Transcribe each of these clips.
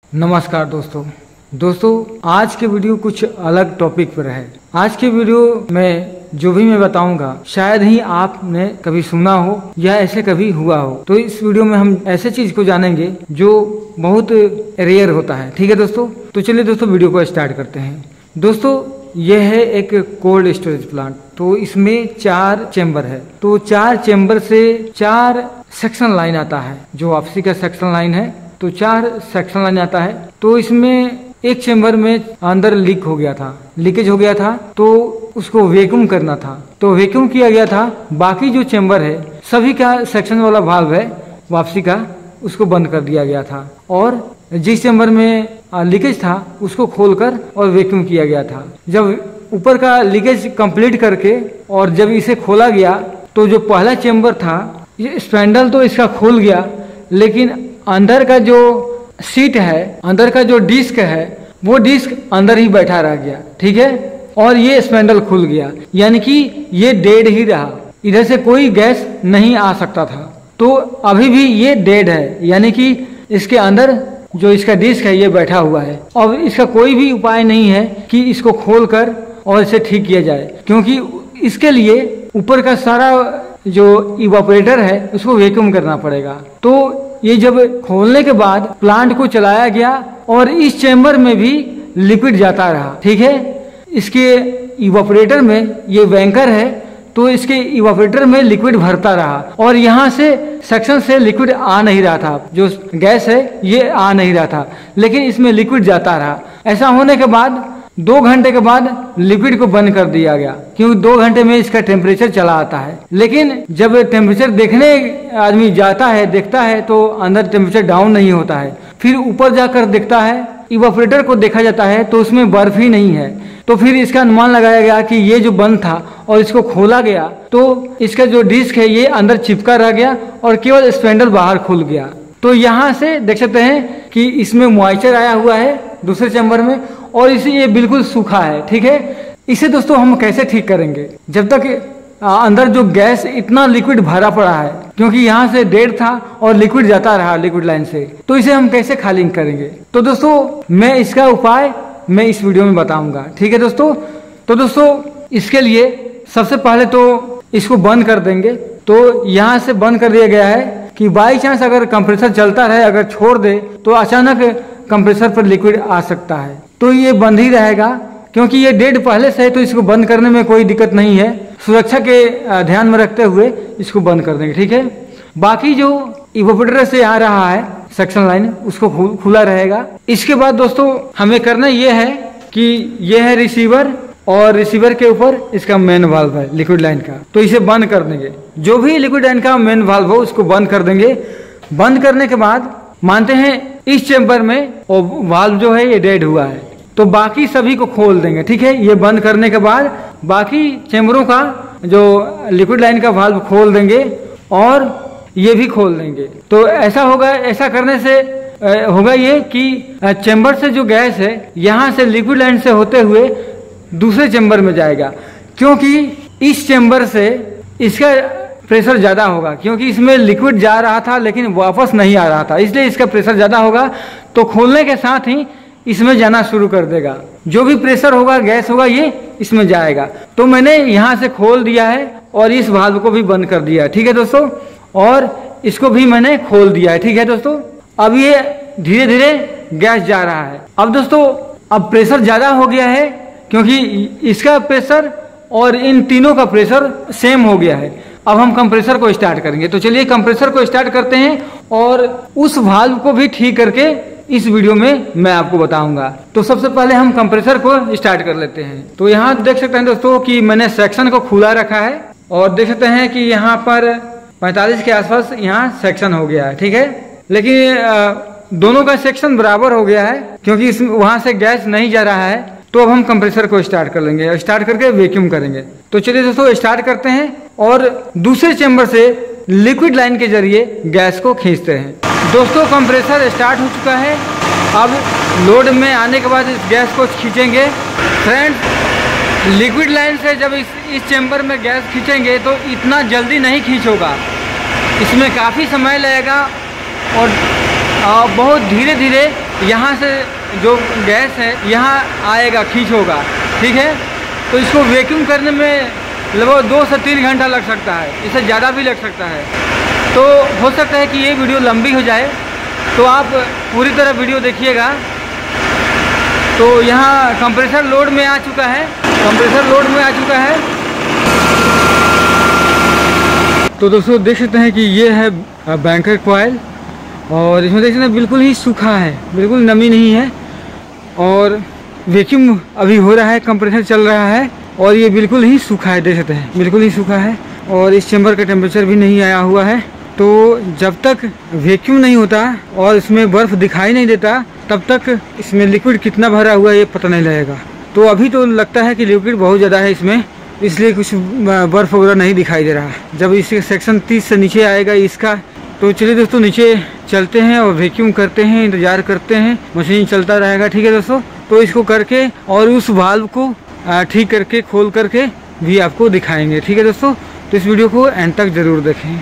नमस्कार दोस्तों आज के वीडियो कुछ अलग टॉपिक पर है। आज के वीडियो में जो भी मैं बताऊंगा शायद ही आपने कभी सुना हो या ऐसे कभी हुआ हो। तो इस वीडियो में हम ऐसे चीज को जानेंगे जो बहुत रेयर होता है। ठीक है दोस्तों, तो चलिए दोस्तों वीडियो को स्टार्ट करते हैं। दोस्तों यह है एक कोल्ड स्टोरेज प्लांट। तो इसमें 4 चेंबर है। तो 4 चेंबर से 4 सेक्शन लाइन आता है। जो वापसी का सेक्शन लाइन है तो 4 सेक्शन लाइन आता है। तो इसमें एक चेंबर में अंदर लीकेज हो गया था तो उसको वैक्यूम करना था। तो वैक्यूम किया गया था। बाकी जो चेंबर है सभी का सेक्शन वाला वाल्व है वापसी का, उसको बंद कर दिया गया था और जिस चेंबर में लीकेज था उसको खोलकर और वैक्यूम किया गया था। जब ऊपर का लीकेज कंप्लीट करके और जब इसे खोला गया तो जो पहला चेंबर था ये स्पैंडल तो इसका खुल गया, लेकिन अंदर का जो सीट है, अंदर का जो डिस्क है वो डिस्क अंदर ही बैठा रह गया। ठीक है, और ये स्पैंडल खुल गया, यानी कि ये डेड ही रहा। इधर से कोई गैस नहीं आ सकता था। तो अभी भी ये डेड है, यानी कि इसके अंदर जो इसका डिस्क है ये बैठा हुआ है। अब इसका कोई भी उपाय नहीं है कि इसको खोलकर और इसे ठीक किया जाए, क्योंकि इसके लिए ऊपर का सारा जो इवापोरेटर है उसको वैक्यूम करना पड़ेगा। तो ये जब खोलने के बाद प्लांट को चलाया गया और इस चेंबर में भी लिक्विड जाता रहा। ठीक है, इसके इवापोरेटर में ये वैंकर है तो इसके इवापोरेटर में लिक्विड भरता रहा और यहाँ से सेक्शन से लिक्विड आ नहीं रहा था। जो गैस है ये आ नहीं रहा था, लेकिन इसमें लिक्विड जाता रहा। ऐसा होने के बाद 2 घंटे के बाद लिक्विड को बंद कर दिया गया, क्योंकि 2 घंटे में इसका टेम्परेचर चला आता है। लेकिन जब टेम्परेचर देखने आदमी जाता है देखता है तो अंदर टेम्परेचर डाउन नहीं होता है। फिर ऊपर जाकर देखता है, इवापोरेटर को देखा जाता है तो उसमें बर्फ ही नहीं है। तो फिर इसका अनुमान लगाया गया कि ये जो बंद था और इसको खोला गया तो इसका जो डिस्क है ये अंदर चिपका रह गया और केवल स्पैंडल बाहर खुल गया। तो यहाँ से देख सकते हैं कि इसमें मॉइस्चर आया हुआ है दूसरे चेंबर में और इसे ये बिल्कुल सूखा है। ठीक है, इसे दोस्तों हम कैसे ठीक करेंगे जब तक अंदर जो गैस इतना लिक्विड भरा पड़ा है, क्योंकि यहाँ से डेड था और लिक्विड जाता रहा लिक्विड लाइन से। तो इसे हम कैसे खाली करेंगे? तो दोस्तों मैं इसका उपाय मैं इस वीडियो में बताऊंगा। ठीक है दोस्तों, तो दोस्तों इसके लिए सबसे पहले तो इसको बंद कर देंगे। तो यहाँ से बंद कर दिया गया है कि बाई चांस अगर कंप्रेसर चलता रहे, अगर छोड़ दे तो अचानक कंप्रेसर पर लिक्विड आ सकता है। तो ये बंद ही रहेगा, क्योंकि ये डेड पहले से है तो इसको बंद करने में कोई दिक्कत नहीं है। सुरक्षा के ध्यान में रखते हुए इसको बंद कर देंगे। ठीक है, बाकी जो इवापोरेटर से आ रहा है सेक्शन लाइन उसको खुला रहेगा। इसके बाद दोस्तों हमें करना ये है कि ये है रिसीवर और रिसीवर के ऊपर इसका मेन वाल्व है लिक्विड लाइन का। तो इसे बंद कर देंगे। जो भी लिक्विड लाइन का मेन वाल्व हो उसको बंद कर देंगे। बंद करने के बाद मानते हैं इस चेंबर में और वाल्व जो है ये डेड हुआ है, तो बाकी सभी को खोल देंगे। ठीक है, ये बंद करने के बाद बाकी चेंबरों का जो लिक्विड लाइन का वाल्व खोल देंगे और ये भी खोल देंगे। तो ऐसा होगा, ऐसा करने से होगा ये कि चेंबर से जो गैस है यहाँ से लिक्विड लाइन से होते हुए दूसरे चेंबर में जाएगा, क्योंकि इस चेंबर से इसका प्रेशर ज्यादा होगा, क्योंकि इसमें लिक्विड जा रहा था लेकिन वापस नहीं आ रहा था, इसलिए इसका प्रेशर ज्यादा होगा। तो खोलने के साथ ही इसमें जाना शुरू कर देगा। जो भी प्रेशर होगा, गैस होगा, ये इसमें जाएगा। तो मैंने यहाँ से खोल दिया है और इस वाल्व को भी बंद कर दिया है। ठीक है दोस्तों, और इसको भी मैंने खोल दिया है। ठीक है दोस्तों, अब ये धीरे धीरे गैस जा रहा है। अब दोस्तों अब प्रेशर ज्यादा हो गया है, क्योंकि इसका प्रेशर और इन तीनों का प्रेशर सेम हो गया है। अब हम कंप्रेसर को स्टार्ट करेंगे। तो चलिए कंप्रेसर को स्टार्ट करते हैं और उस वाल्व को भी ठीक करके इस वीडियो में मैं आपको बताऊंगा। तो सबसे पहले हम कंप्रेसर को स्टार्ट कर लेते हैं। तो यहाँ देख सकते हैं दोस्तों कि मैंने सेक्शन को खुला रखा है और देख सकते हैं कि यहाँ पर 45 के आसपास यहाँ सेक्शन हो गया है। ठीक है, लेकिन दोनों का सेक्शन बराबर हो गया है, क्योंकि वहां से गैस नहीं जा रहा है। तो अब हम कंप्रेसर को स्टार्ट कर लेंगे और स्टार्ट करके वैक्यूम करेंगे। तो चलिए दोस्तों स्टार्ट करते हैं और दूसरे चेंबर से लिक्विड लाइन के जरिए गैस को खींचते हैं। दोस्तों कंप्रेसर स्टार्ट हो चुका है। अब लोड में आने के बाद इस गैस को खींचेंगे। फ्रेंड्स लिक्विड लाइन से जब इस चेंबर में गैस खींचेंगे तो इतना जल्दी नहीं खींच होगा, इसमें काफ़ी समय लगेगा और बहुत धीरे धीरे यहाँ से जो गैस है यहाँ आएगा, खींच होगा, ठीक है। तो इसको वैक्यूम करने में लगभग 2 से 3 घंटा लग सकता है, इससे ज़्यादा भी लग सकता है। तो हो सकता है कि ये वीडियो लंबी हो जाए, तो आप पूरी तरह वीडियो देखिएगा। तो यहाँ कंप्रेसर लोड में आ चुका है, तो दोस्तों देख सकते हैं कि ये है बैंकर कॉइल, और इसमें देख सकते हैं बिल्कुल ही सूखा है, बिल्कुल नमी नहीं है, और वैक्यूम अभी हो रहा है, कंप्रेसर चल रहा है, और ये बिल्कुल ही सूखा है, देख सकते हैं बिल्कुल ही सूखा है। और इस चैम्बर का टेम्परेचर भी नहीं आया हुआ है। तो जब तक वैक्यूम नहीं होता और इसमें बर्फ़ दिखाई नहीं देता, तब तक इसमें लिक्विड कितना भरा हुआ है ये पता नहीं लगेगा। तो अभी तो लगता है कि लिक्विड बहुत ज़्यादा है इसमें, इसलिए कुछ बर्फ़ वगैरह नहीं दिखाई दे रहा। जब इसका सेक्शन 30 से नीचे आएगा इसका, तो चलिए दोस्तों नीचे चलते हैं और वैक्यूम करते हैं, इंतज़ार करते हैं, मशीन चलता रहेगा, ठीक है दोस्तों। तो इसको करके और उस वाल्व को ठीक करके खोल करके भी आपको दिखाएंगे, ठीक है दोस्तों। तो इस वीडियो को एंड तक ज़रूर देखें।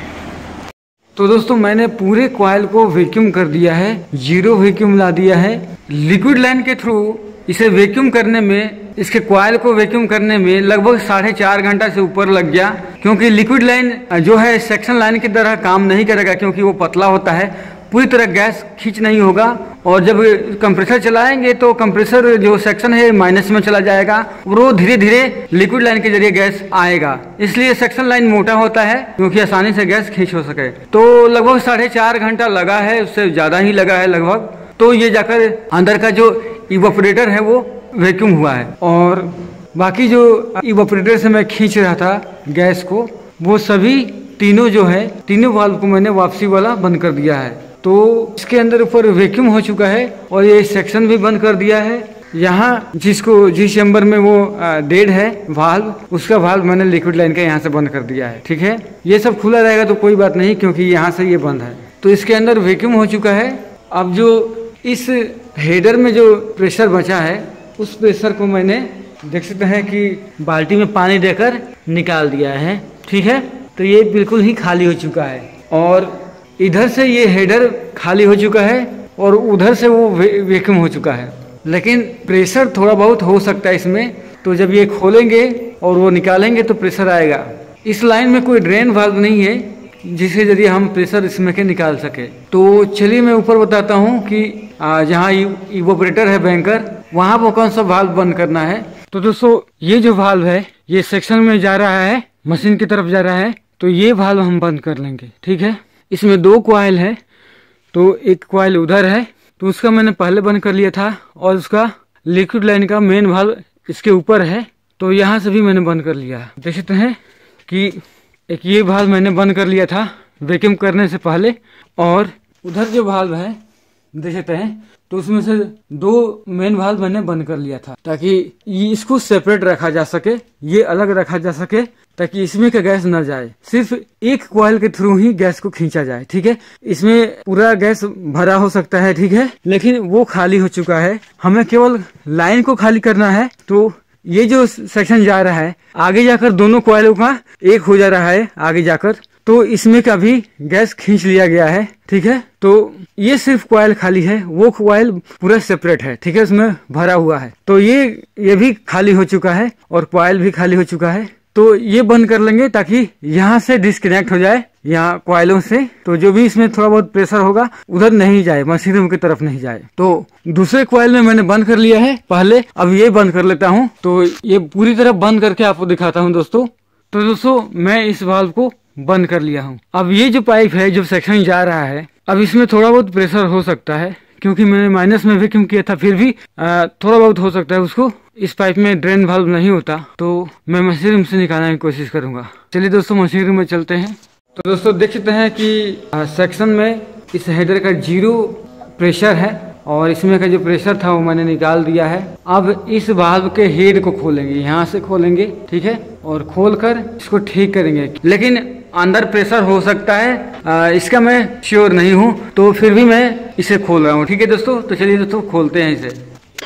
तो दोस्तों मैंने पूरे कॉइल को वैक्यूम कर दिया है, 0 वैक्यूम ला दिया है। लिक्विड लाइन के थ्रू इसे वैक्यूम करने में, इसके कॉइल को वैक्यूम करने में लगभग 4.5 घंटा से ऊपर लग गया, क्योंकि लिक्विड लाइन जो है सेक्शन लाइन की तरह काम नहीं करेगा, क्योंकि वो पतला होता है, पूरी तरह गैस खींच नहीं होगा। और जब कंप्रेसर चलाएंगे तो कंप्रेसर जो सेक्शन है माइनस में चला जाएगा, और वो धीरे धीरे लिक्विड लाइन के जरिए गैस आएगा। इसलिए सेक्शन लाइन मोटा होता है, क्योंकि आसानी से गैस खींच हो सके। तो लगभग 4.5 घंटा लगा है, उससे ज़्यादा ही लगा है लगभग। तो ये जाकर अंदर का जो इवोपरेटर है वो वैक्यूम हुआ है, और बाकी जो इवोपरेटर से मैं खींच रहा था गैस को, वो सभी तीनों जो है, तीनों वाल्व को मैंने वापसी वाला बंद कर दिया है। तो इसके अंदर ऊपर वैक्यूम हो चुका है, और ये सेक्शन भी बंद कर दिया है। यहाँ जिस चैम्बर में वो डेड है वाल्व, उसका वाल्व मैंने लिक्विड लाइन का यहाँ से बंद कर दिया है, ठीक है। ये सब खुला रहेगा तो कोई बात नहीं, क्योंकि यहाँ से ये बंद है। तो इसके अंदर वैक्यूम हो चुका है। अब जो इस हेडर में जो प्रेशर बचा है, उस प्रेशर को मैंने देख सकते हैं कि बाल्टी में पानी देकर निकाल दिया है, ठीक है। तो ये बिल्कुल ही खाली हो चुका है, और इधर से ये हेडर खाली हो चुका है, और उधर से वो वैक्यूम हो चुका है। लेकिन प्रेशर थोड़ा बहुत हो सकता है इसमें, तो जब ये खोलेंगे और वो निकालेंगे तो प्रेशर आएगा। इस लाइन में कोई ड्रेन वाल्व नहीं है जिसके जरिए हम प्रेशर इसमें के निकाल सके। तो चलिए मैं ऊपर बताता हूँ कि जहाँ इवोपरेटर है बैंकर, वहाँ पर कौन सा वाल्व बंद करना है। तो दोस्तों ये जो वाल्व है ये सेक्शन में जा रहा है, मशीन की तरफ जा रहा है, तो ये वाल्व हम बंद कर लेंगे, ठीक है। इसमें 2 कॉइल है, तो एक कॉइल उधर है, तो उसका मैंने पहले बंद कर लिया था, और उसका लिक्विड लाइन का मेन वाल्व इसके ऊपर है, तो यहाँ से भी मैंने बंद कर लिया। देख सकते हैं कि एक ये वाल्व मैंने बंद कर लिया था वैक्यूम करने से पहले, और उधर जो वाल्व है देख सकते हैं, तो उसमें से 2 मेन वाल्व मैंने बंद कर लिया था, ताकि इसको सेपरेट रखा जा सके, ये अलग रखा जा सके, ताकि इसमें का गैस न जाए। सिर्फ एक कॉइल के थ्रू ही गैस को खींचा जाए, ठीक है। इसमें पूरा गैस भरा हो सकता है, ठीक है, लेकिन वो खाली हो चुका है। हमें केवल लाइन को खाली करना है। तो ये जो सेक्शन जा रहा है आगे जाकर दोनों कॉइलों का एक हो जा रहा है आगे जाकर, तो इसमें का भी गैस खींच लिया गया है, ठीक है। तो ये सिर्फ कॉइल खाली है, वो कॉइल पूरा सेपरेट है, ठीक है, उसमें भरा हुआ है। तो ये भी खाली हो चुका है, और कॉइल भी खाली हो चुका है। तो ये बंद कर लेंगे ताकि यहाँ से डिस्कनेक्ट हो जाए, यहाँ कॉइलों से। तो जो भी इसमें थोड़ा बहुत प्रेशर होगा उधर नहीं जाए, मशीन रूम की तरफ नहीं जाए। तो दूसरे कॉइल में मैंने बंद कर लिया है पहले, अब ये बंद कर लेता हूँ। तो ये पूरी तरह बंद करके आपको दिखाता हूँ दोस्तों। तो दोस्तों मैं इस वाल्व को बंद कर लिया हूँ। अब ये जो पाइप है जो सेक्शन जा रहा है, अब इसमें थोड़ा बहुत प्रेशर हो सकता है, क्योंकि मैंने माइनस में वैक्यूम किया था, फिर भी थोड़ा बहुत हो सकता है उसको। इस पाइप में ड्रेन वाल्व नहीं होता, तो मैं मशीन रूम से निकालने की कोशिश करूंगा। चलिए दोस्तों मशीन रूम में चलते हैं। तो दोस्तों देख सकते हैं कि सेक्शन में इस हेडर का 0 प्रेशर है, और इसमें का जो प्रेशर था वो मैंने निकाल दिया है। अब इस वाल्व के हेड को खोलेंगे, यहाँ से खोलेंगे, ठीक है, और खोलकर इसको ठीक करेंगे। लेकिन अंदर प्रेशर हो सकता है, इसका मैं श्योर नहीं हूँ, तो फिर भी मैं इसे खोल रहा हूँ, ठीक है दोस्तों। तो चलिए दोस्तों खोलते हैं इसे।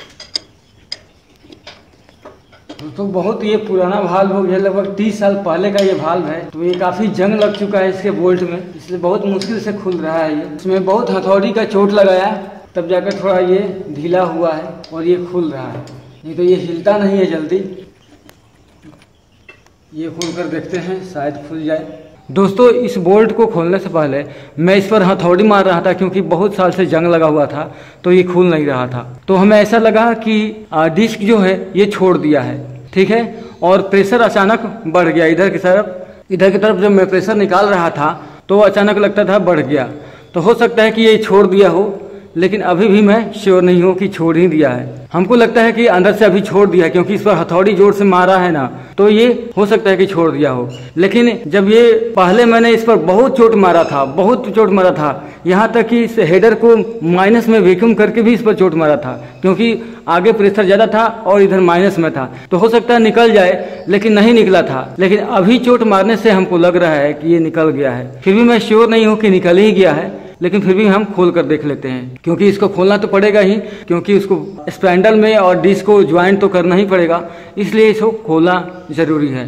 तो बहुत ये पुराना वाल्व हो गया, लगभग 30 साल पहले का ये वाल्व है। तो ये काफी जंग लग चुका है इसके बोल्ट में, इसलिए बहुत मुश्किल से खुल रहा है ये। इसमें बहुत हथौड़ी का चोट लगाया, तब जाकर थोड़ा ये ढीला हुआ है और ये खुल रहा है, नहीं तो ये हिलता नहीं है जल्दी। ये खोल कर देखते हैं, शायद खुल जाए। दोस्तों, इस बोल्ट को खोलने से पहले मैं इस पर हथौड़ी मार रहा था, क्योंकि बहुत साल से जंग लगा हुआ था तो ये खुल नहीं रहा था। तो हमें ऐसा लगा कि डिस्क जो है ये छोड़ दिया है, ठीक है। और प्रेशर अचानक बढ़ गया इधर की तरफ जब मैं प्रेशर निकाल रहा था तो अचानक लगता था बढ़ गया। तो हो सकता है कि ये छोड़ दिया हो, लेकिन अभी भी मैं श्योर नहीं हूँ कि छोड़ ही दिया है। हमको लगता है कि अंदर से अभी छोड़ दिया है, क्योंकि इस पर हथौड़ी जोर से मारा है ना, तो ये हो सकता है कि छोड़ दिया हो। लेकिन जब ये पहले मैंने इस पर बहुत चोट मारा था, यहाँ तक कि इस हेडर को माइनस में वैक्यूम करके भी इस पर चोट मारा था, क्योंकि आगे प्रेशर ज़्यादा था और इधर माइनस में था। तो हो सकता है निकल जाए, लेकिन नहीं निकला था। लेकिन अभी चोट मारने से हमको लग रहा है कि ये निकल गया है। फिर भी मैं श्योर नहीं हूँ कि निकल ही गया है, लेकिन फिर भी हम खोल कर देख लेते हैं, क्योंकि इसको खोलना तो पड़ेगा ही, क्योंकि उसको स्पैंडल में और डिस्क को ज्वाइंट तो करना ही पड़ेगा, इसलिए इसको खोलना जरूरी है।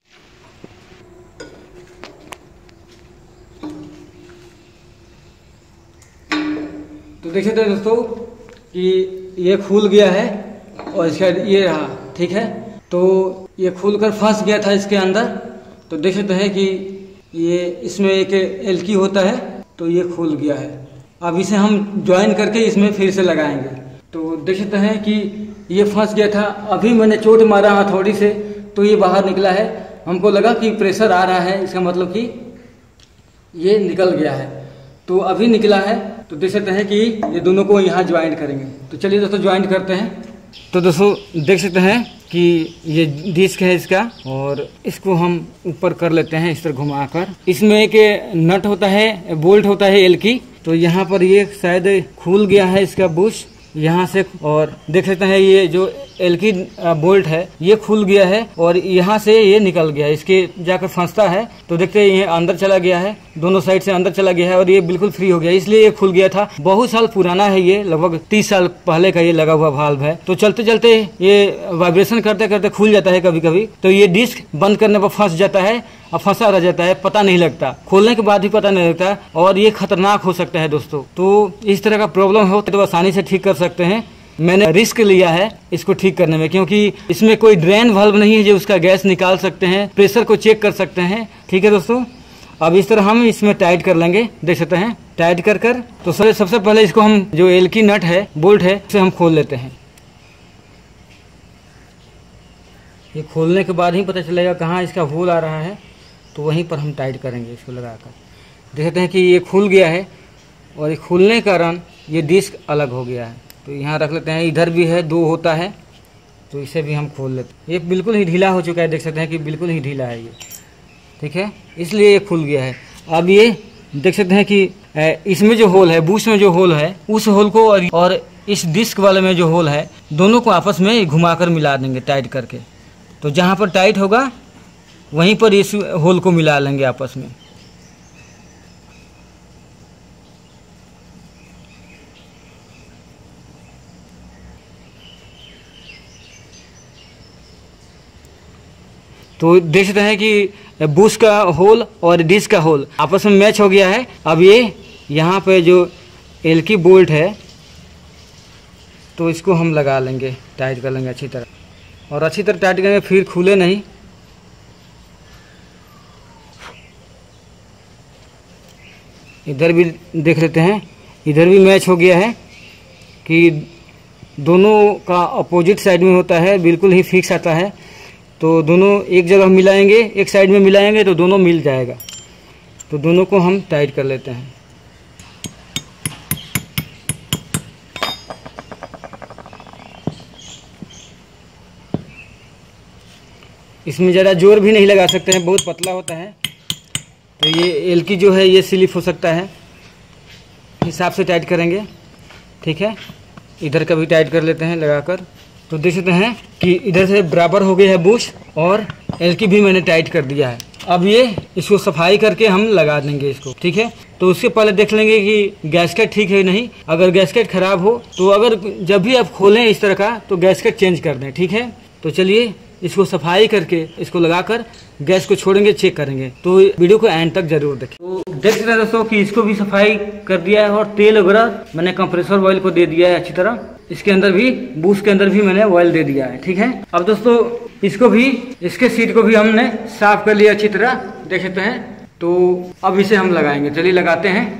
तो देख सकते हैं दोस्तों कि ये खुल गया है और इसका ये रहा, ठीक है। तो ये खुल कर फंस गया था इसके अंदर। तो देख सकते हैं कि ये इसमें एक एल्की होता है, तो ये खुल गया है। अब इसे हम ज्वाइन करके इसमें फिर से लगाएंगे। तो देख सकते हैं कि ये फंस गया था। अभी मैंने चोट मारा हथौड़ी से तो ये बाहर निकला है। हमको लगा कि प्रेशर आ रहा है, इसका मतलब कि ये निकल गया है। तो अभी निकला है। तो देख सकते हैं कि ये दोनों को यहाँ ज्वाइंट करेंगे। तो चलिए दोस्तों ज्वाइंट करते हैं। तो दोस्तों देख सकते हैं कि ये डिस्क है इसका, और इसको हम ऊपर कर लेते हैं इस तरह घुमाकर। इसमें एक नट होता है, बोल्ट होता है एल की। तो यहाँ पर ये शायद खुल गया है इसका बुश यहाँ से, और देख सकते हैं ये जो एल की बोल्ट है ये खुल गया है और यहाँ से ये निकल गया है। इसके जाकर फंसता है तो देखते हैं ये अंदर चला गया है, दोनों साइड से अंदर चला गया है और ये बिल्कुल फ्री हो गया, इसलिए ये खुल गया था। बहुत साल पुराना है ये, लगभग 30 साल पहले का ये लगा हुआ वाल्व है। तो चलते चलते ये वाइब्रेशन करते करते खुल जाता है कभी कभी। तो ये डिस्क बंद करने पर फंस जाता है और फंसा रह जाता है, पता नहीं लगता, खोलने के बाद ही पता नहीं लगता, और ये खतरनाक हो सकता है दोस्तों। तो इस तरह का प्रॉब्लम हो तो आसानी से ठीक कर सकते हैं। मैंने रिस्क लिया है इसको ठीक करने में, क्योंकि इसमें कोई ड्रेन वाल्व नहीं है जो उसका गैस निकाल सकते हैं, प्रेशर को चेक कर सकते हैं। ठीक है दोस्तों, अब इस तरह हम इसमें टाइट कर लेंगे, देख सकते हैं टाइट कर कर। तो सबसे पहले इसको हम जो एल की नट है, बोल्ट है, उसे हम खोल लेते हैं। ये खोलने के बाद ही पता चलेगा कहाँ इसका होल आ रहा है, तो वहीं पर हम टाइट करेंगे इसको लगाकर। देखते हैं कि ये खुल गया है और ये खुलने के कारण ये डिस्क अलग हो गया है। तो यहाँ रख लेते हैं, इधर भी है, 2 होता है, तो इसे भी हम खोल लेते हैं। ये बिल्कुल ही ढीला हो चुका है, देख सकते हैं कि बिल्कुल ही ढीला है ये, ठीक है, इसलिए ये खुल गया है। अब ये देख सकते हैं कि इसमें जो होल है, बूश में जो होल है, उस होल को और इस डिस्क वाले में जो होल है, दोनों को आपस में घुमाकर मिला देंगे टाइट करके। तो जहाँ पर टाइट होगा वहीं पर इस होल को मिला लेंगे आपस में। तो देख सकते हैं कि बूश का होल और डिस्क का होल आपस में मैच हो गया है। अब ये यहाँ पे जो एल की बोल्ट है, तो इसको हम लगा लेंगे, टाइट कर लेंगे अच्छी तरह, और अच्छी तरह टाइट करेंगे, फिर खुले नहीं। इधर भी देख लेते हैं, इधर भी मैच हो गया है कि दोनों का अपोजिट साइड में होता है, बिल्कुल ही फिक्स आता है। तो दोनों एक जगह मिलाएंगे, एक साइड में मिलाएंगे तो दोनों मिल जाएगा। तो दोनों को हम टाइट कर लेते हैं। इसमें ज़्यादा जोर भी नहीं लगा सकते हैं, बहुत पतला होता है, तो ये एल की जो है ये स्लिप हो सकता है, हिसाब से टाइट करेंगे। ठीक है, इधर का भी टाइट कर लेते हैं लगाकर। तो देख सकते हैं कि इधर से बराबर हो गया है बुश, और एल की भी मैंने टाइट कर दिया है। अब ये इसको सफाई करके हम लगा देंगे इसको। ठीक है, तो उसके पहले देख लेंगे कि गैसकेट ठीक है नहीं। अगर गैसकेट खराब हो तो अगर जब भी आप खोलें इस तरह का, तो गैसकेट चेंज कर दें। ठीक है, तो चलिए इसको सफाई करके इसको लगाकर गैस को छोड़ेंगे, चेक करेंगे। तो वीडियो को एंड तक जरूर देखें। तो देख सकते हैं दोस्तों कि इसको भी सफाई कर दिया है और तेल वगैरह मैंने कंप्रेसर ऑयल को दे दिया है अच्छी तरह। इसके अंदर भी बूस के अंदर भी मैंने ऑयल दे दिया है, ठीक है। अब दोस्तों इसको भी, इसके सीट को भी हमने साफ कर लिया अच्छी तरह, देख सकते हैं। तो अब इसे हम लगाएंगे, चलिए लगाते हैं।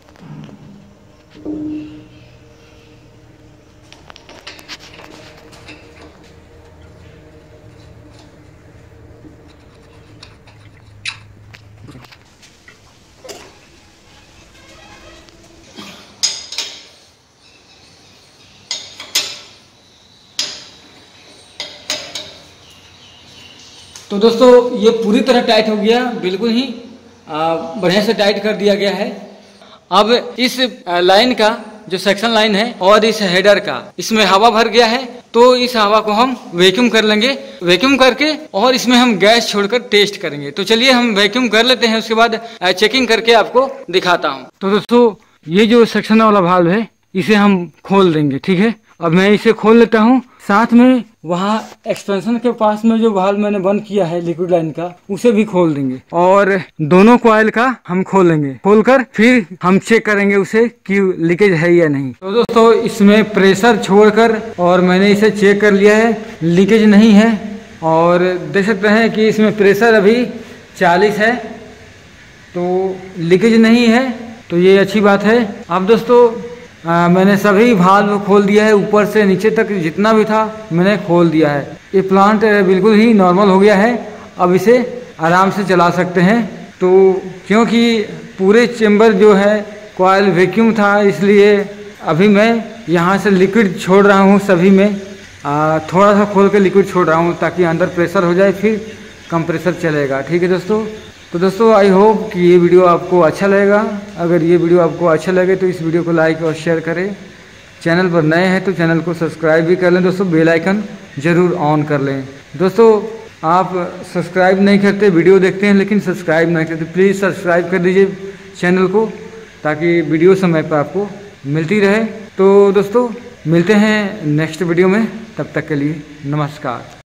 तो दोस्तों ये पूरी तरह टाइट हो गया, बिल्कुल ही बढ़िया से टाइट कर दिया गया है। अब इस लाइन का जो सेक्शन लाइन है और इस हेडर का, इसमें हवा भर गया है, तो इस हवा को हम वैक्यूम कर लेंगे। वैक्यूम करके और इसमें हम गैस छोड़कर टेस्ट करेंगे। तो चलिए हम वैक्यूम कर लेते हैं, उसके बाद चेकिंग करके आपको दिखाता हूँ। तो दोस्तों ये जो सेक्शन वाला वाल्व है इसे हम खोल देंगे, ठीक है। अब मैं इसे खोल लेता हूँ। साथ में वहाँ एक्सपेंशन के पास में जो वाल्व मैंने बंद किया है लिक्विड लाइन का, उसे भी खोल देंगे और दोनों कॉइल का हम खोलेंगे। खोलकर फिर हम चेक करेंगे उसे कि लीकेज है या नहीं। तो दोस्तों इसमें प्रेशर छोड़कर और मैंने इसे चेक कर लिया है, लीकेज नहीं है। और देख सकते हैं कि इसमें प्रेशर अभी 40 है, तो लीकेज नहीं है, तो ये अच्छी बात है। अब दोस्तों मैंने सभी वाल्व खोल दिया है, ऊपर से नीचे तक जितना भी था मैंने खोल दिया है। ये प्लांट बिल्कुल ही नॉर्मल हो गया है, अब इसे आराम से चला सकते हैं। तो क्योंकि पूरे चेम्बर जो है कॉइल वैक्यूम था, इसलिए अभी मैं यहाँ से लिक्विड छोड़ रहा हूँ सभी में। थोड़ा सा खोल के लिक्विड छोड़ रहा हूँ ताकि अंदर प्रेशर हो जाए, फिर कंप्रेसर चलेगा, ठीक है दोस्तों। तो दोस्तों आई होप कि ये वीडियो आपको अच्छा लगेगा। अगर ये वीडियो आपको अच्छा लगे तो इस वीडियो को लाइक और शेयर करें। चैनल पर नए हैं तो चैनल को सब्सक्राइब भी कर लें दोस्तों, बेल आइकन जरूर ऑन कर लें। दोस्तों आप सब्सक्राइब नहीं करते, वीडियो देखते हैं लेकिन सब्सक्राइब नहीं करते, प्लीज़ सब्सक्राइब कर दीजिए चैनल को ताकि वीडियो समय पर आपको मिलती रहे। तो दोस्तों मिलते हैं नेक्स्ट वीडियो में, तब तक के लिए नमस्कार।